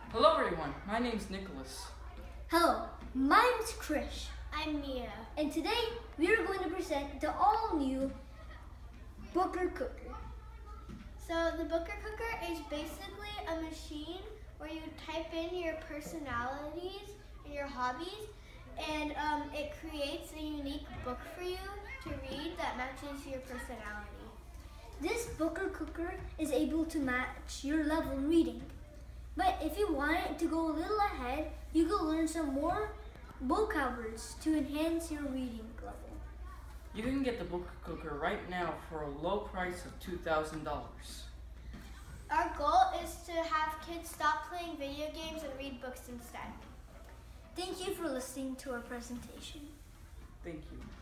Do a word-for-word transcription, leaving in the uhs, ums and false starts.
Hello everyone, my name's Nicholas. Hello, my name's Krish. I'm Mia. And today we are going to present the all-new Booker Cooker. So the Booker Cooker is basically a machine where you type in your personalities and your hobbies, and um, it creates a unique book for you to read that matches your personality. This Booker Cooker is able to match your level in reading. But if you want it to go a little ahead, you can learn some more vocab words to enhance your reading level. You can get the Booker Cooker right now for a low price of two thousand dollars. Our goal is to have kids stop playing video games and read books instead. Thank you for listening to our presentation. Thank you.